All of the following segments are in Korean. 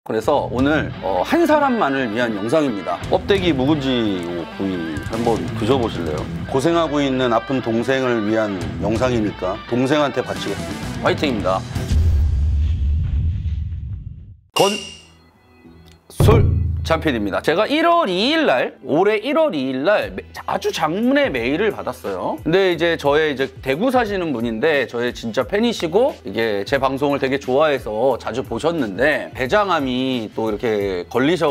그래서 오늘 한 사람만을 위한 영상입니다. 껍데기 묵은지 구이 한번 드셔보실래요? 고생하고 있는 아픈 동생을 위한 영상이니까 동생한테 바치겠습니다. 화이팅입니다. 챔피언입니다. 제가 1월 2일 날, 올해 1월 2일 날 아주 장문의 메일을 받았어요. 근데 이제 저의 대구 사시는 분인데 저의 진짜 팬이시고 이게 제 방송을 되게 좋아해서 자주 보셨는데 대장암이 또 이렇게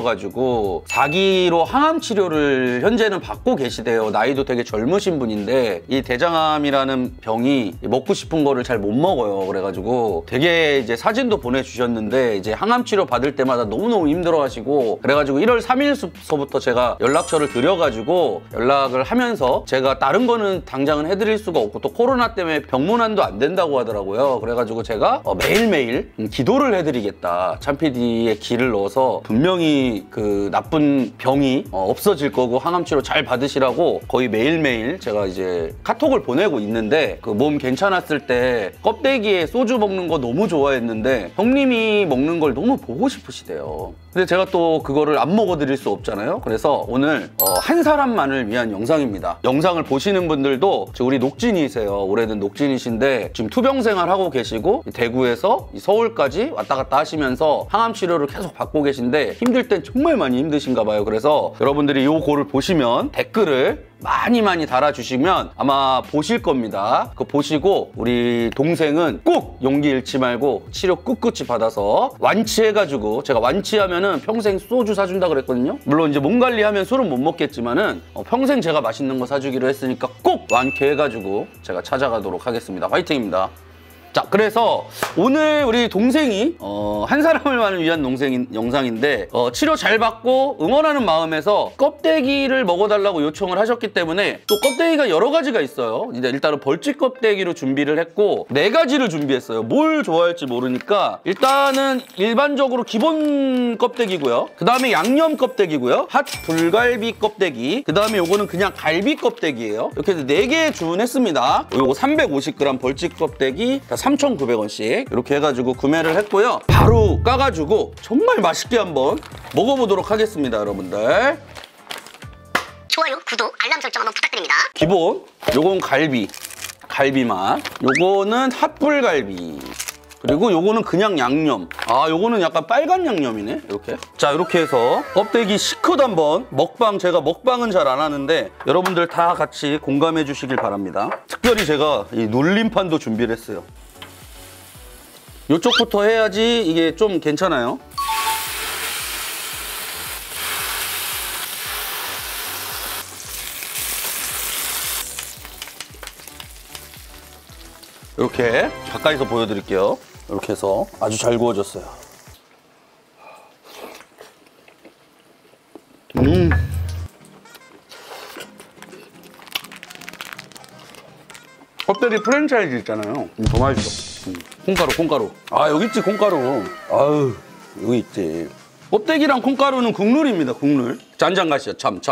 걸리셔가지고 4기로 항암 치료를 현재는 받고 계시대요. 나이도 되게 젊으신 분인데 이 대장암이라는 병이 먹고 싶은 거를 잘 못 먹어요. 그래가지고 되게 이제 사진도 보내주셨는데 이제 항암 치료 받을 때마다 너무너무 힘들어하시고 그래가지고 1월 3일서부터 제가 연락처를 드려가지고 연락을 하면서 제가 다른 거는 당장은 해드릴 수가 없고 또 코로나 때문에 병문안도 안 된다고 하더라고요. 그래가지고 제가 매일매일 기도를 해드리겠다. 참PD의 기를 넣어서 분명히 그 나쁜 병이 없어질 거고 항암치료 잘 받으시라고 거의 매일매일 제가 이제 카톡을 보내고 있는데 그 몸 괜찮았을 때 껍데기에 소주 먹는 거 너무 좋아했는데 형님이 먹는 걸 너무 보고 싶으시대요. 근데 제가 또 그거를 안 먹어드릴 수 없잖아요. 그래서 오늘 한 사람만을 위한 영상입니다. 영상을 보시는 분들도 우리 녹진이세요. 오래된 녹진이신데 지금 투병 생활하고 계시고 대구에서 서울까지 왔다 갔다 하시면서 항암 치료를 계속 받고 계신데 힘들 땐 정말 많이 힘드신가 봐요. 그래서 여러분들이 이 고를 보시면 댓글을 많이 달아주시면 아마 보실 겁니다. 그거 보시고 우리 동생은 꼭 용기 잃지 말고 치료 꿋꿋이 받아서 완치해가지고 제가 완치하면은 평생 소주 사준다 그랬거든요. 물론 이제 몸 관리하면 술은 못 먹겠지만은 평생 제가 맛있는 거 사주기로 했으니까 꼭 완쾌해가지고 제가 찾아가도록 하겠습니다. 화이팅입니다. 자, 그래서 오늘 우리 동생이 한 사람을 위한 영상인데 치료 잘 받고 응원하는 마음에서 껍데기를 먹어달라고 요청을 하셨기 때문에 또 껍데기가 여러 가지가 있어요. 이제 일단은 벌집 껍데기로 준비를 했고 4가지를 준비했어요. 뭘 좋아할지 모르니까 일단은 일반적으로 기본 껍데기고요. 그 다음에 양념 껍데기고요. 핫 불갈비 껍데기. 그 다음에 요거는 그냥 갈비 껍데기예요. 이렇게 해서 4개 주문했습니다. 요거 350g 벌집 껍데기 3,900원씩 이렇게 해가지고 구매를 했고요. 바로 까가지고 정말 맛있게 한번 먹어보도록 하겠습니다, 여러분들. 좋아요, 구독, 알람 설정 한번 부탁드립니다. 기본, 요건 갈비 맛. 요거는 핫불갈비. 그리고 요거는 그냥 양념. 요거는 약간 빨간 양념이네, 이렇게. 자, 이렇게 해서 껍데기 시컷 한번 제가 먹방은 잘 안 하는데 여러분들 다 같이 공감해 주시길 바랍니다. 특별히 제가 이 놀림판도 준비를 했어요. 요쪽부터 해야지 이게 좀 괜찮아요. 이렇게 가까이서 보여드릴게요. 이렇게 해서 아주 잘 구워졌어요. 껍데기 프랜차이즈 있잖아요. 더 맛있어. 콩가루. 여기 있지, 콩가루. 아유, 여기 있지. 껍데기랑 콩가루는 국룰입니다, 국룰. 자, 한잔 가시죠. 참.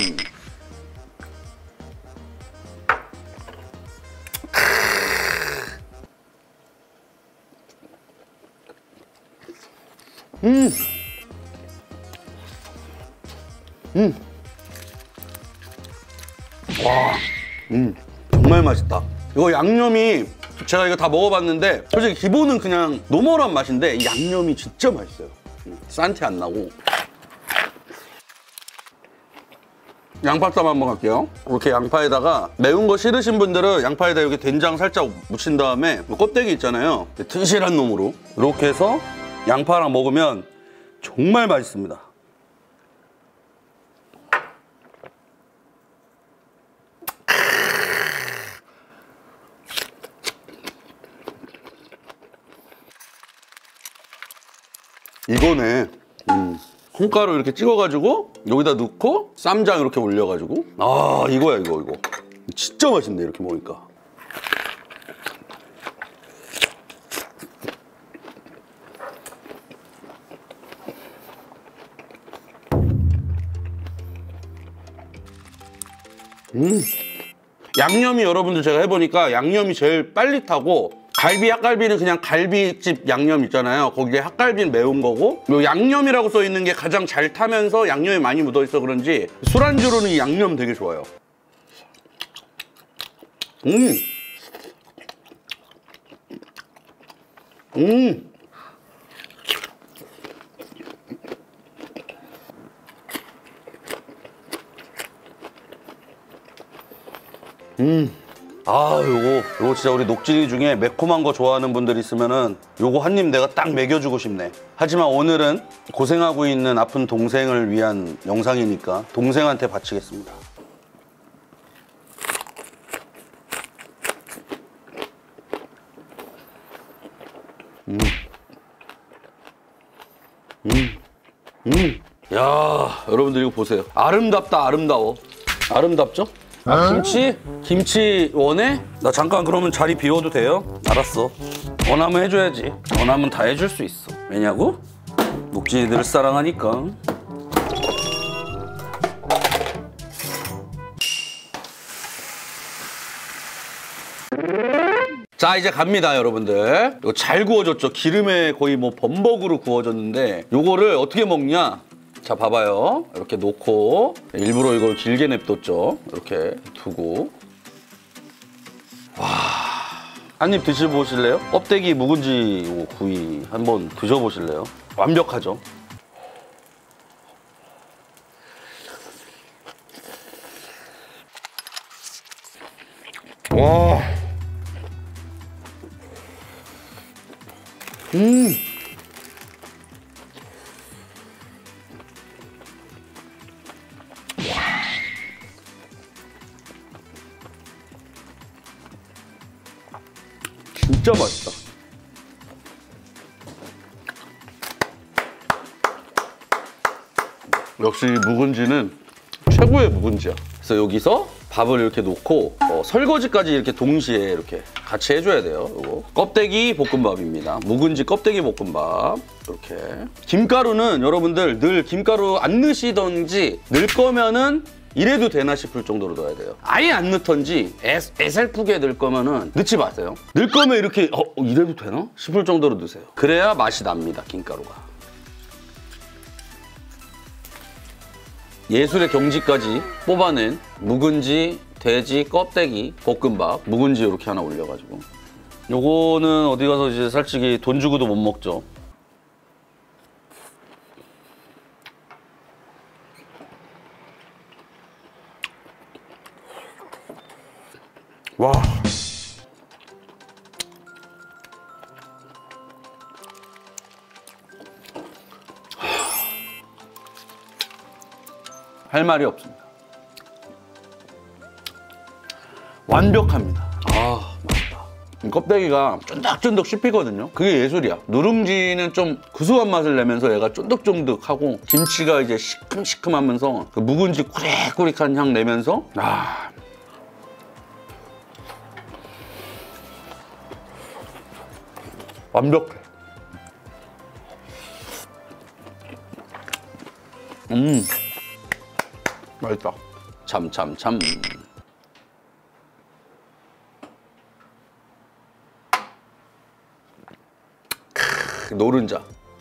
와, 정말 맛있다. 이거 양념이 제가 이거 다 먹어봤는데 솔직히 기본은 그냥 노멀한 맛인데 이 양념이 진짜 맛있어요. 싼티 안 나고. 양파쌈 한번 갈게요. 이렇게 양파에다가 매운 거 싫으신 분들은 양파에다 이렇게 된장 살짝 묻힌 다음에 껍데기 있잖아요. 튼실한 놈으로 이렇게 해서 양파랑 먹으면 정말 맛있습니다. 이거네. 콩가루 이렇게 찍어가지고 여기다 넣고 쌈장 이렇게 올려가지고 이거야 이거 진짜 맛있네 이렇게 먹으니까. 양념이 여러분들 제가 해보니까 양념이 제일 빨리 타고 갈비 핫갈비는 그냥 갈비집 양념 있잖아요. 거기에 핫갈비는 매운 거고 요 양념이라고 써 있는 게 가장 잘 타면서 양념이 많이 묻어 있어 그런지 술안주로는 이 양념 되게 좋아요. 아, 요거 진짜 우리 녹진이 중에 매콤한 거 좋아하는 분들 있으면은 요거 한 입 내가 딱 먹여주고 싶네. 하지만 오늘은 고생하고 있는 아픈 동생을 위한 영상이니까 동생한테 바치겠습니다. 야, 여러분들 이거 보세요. 아름답다, 아름다워. 아름답죠? 아, 김치 원해? 나 잠깐 그러면 자리 비워도 돼요? 알았어. 원하면 해줘야지. 원하면 다 해줄 수 있어. 왜냐고? 녹진이들을 사랑하니까. 자, 이제 갑니다, 여러분들. 이거 잘 구워졌죠? 기름에 거의 뭐 범벅으로 구워졌는데 요거를 어떻게 먹냐? 자, 봐봐요. 이렇게 놓고 일부러 이걸 길게 냅뒀죠. 이렇게 두고. 와, 한 입 드셔보실래요? 껍데기 묵은지 요거 구이 한번 드셔보실래요? 완벽하죠? 와. 진짜 맛있다. 역시 묵은지는 최고의 묵은지야. 그래서 여기서 밥을 이렇게 놓고 설거지까지 이렇게 동시에 이렇게 같이 해줘야 돼요. 요거 껍데기 볶음밥입니다. 묵은지 껍데기 볶음밥. 이렇게 김가루는 여러분들 늘 김가루 안 넣으시던지 넣을 거면은 이래도 되나 싶을 정도로 넣어야 돼요. 아예 안 넣던지 애살프게 넣을 거면은 넣지 마세요. 넣을 거면 이렇게 이래도 되나 싶을 정도로 넣으세요. 그래야 맛이 납니다, 김가루가. 예술의 경지까지 뽑아낸 묵은지, 돼지, 껍데기, 볶음밥, 묵은지 이렇게 하나 올려가지고 요거는 어디 가서 이제 솔직히 돈 주고도 못 먹죠. 와. 할 말이 없습니다. 완벽합니다. 아, 맛있다. 껍데기가 쫀득쫀득 씹히거든요. 그게 예술이야. 누룽지는 좀 구수한 맛을 내면서 얘가 쫀득쫀득하고 김치가 이제 시큼시큼하면서 그 묵은지 꾸릭꾸릭한 향 내면서 완벽해. 맛있다. 참. 노른자.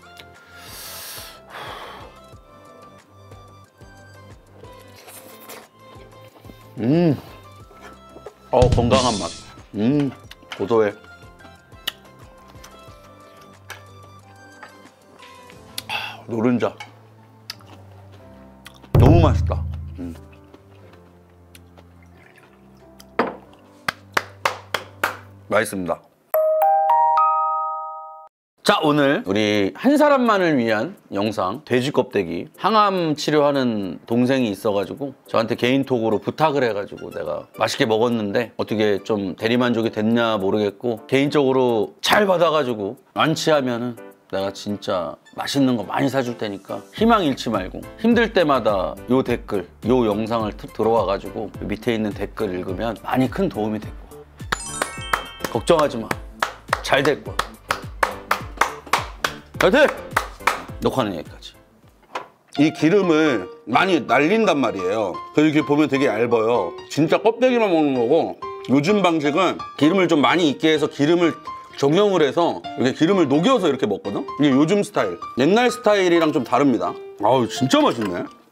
건강한 맛. 고소해. 노른자. 너무 맛있다. 맛있습니다. 자, 오늘 우리 한 사람만을 위한 영상 돼지 껍데기 항암 치료하는 동생이 있어가지고 저한테 개인톡으로 부탁을 해가지고 내가 맛있게 먹었는데 어떻게 좀 대리만족이 됐냐 모르겠고 개인적으로 잘 받아가지고 완치하면은 내가 진짜 맛있는 거 많이 사줄 테니까 희망 잃지 말고 힘들 때마다 요 댓글, 요 영상을 들어와가지고 밑에 있는 댓글 읽으면 많이 큰 도움이 될 거야. 걱정하지 마. 잘 될 거야. 하여튼 녹화는 여기까지. 이 기름을 많이 날린단 말이에요. 그래서 이렇게 보면 되게 얇아요. 진짜 껍데기만 먹는 거고 요즘 방식은 기름을 좀 많이 있게 해서 기름을 정형을 해서 이렇게 기름을 녹여서 이렇게 먹거든? 이게 요즘 스타일. 옛날 스타일이랑 좀 다릅니다. 아우 진짜 맛있네.